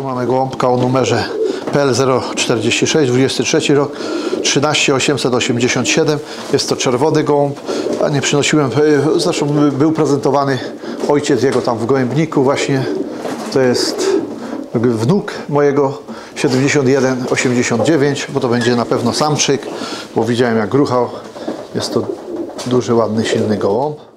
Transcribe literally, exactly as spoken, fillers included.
Tu mamy gołąbka o numerze P L zero czterdzieści sześć, dwudziesty trzeci rok, trzynaście osiemset osiemdziesiąt siedem. Jest to czerwony gołąb, a nie przynosiłem, zresztą był prezentowany ojciec jego tam w gołębniku właśnie. To jest wnuk mojego siedemdziesiąt jeden osiemdziesiąt dziewięć, bo to będzie na pewno samczyk, bo widziałem jak gruchał. Jest to duży, ładny, silny gołąb.